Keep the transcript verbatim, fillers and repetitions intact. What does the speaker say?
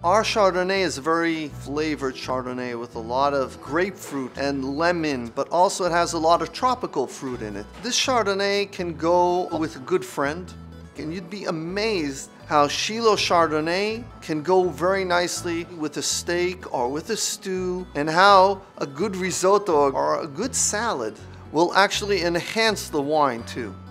Our Chardonnay is a very flavored Chardonnay with a lot of grapefruit and lemon, but also it has a lot of tropical fruit in it. This Chardonnay can go with a good friend, and you'd be amazed how Shiloh Chardonnay can go very nicely with a steak or with a stew, and how a good risotto or a good salad will actually enhance the wine too.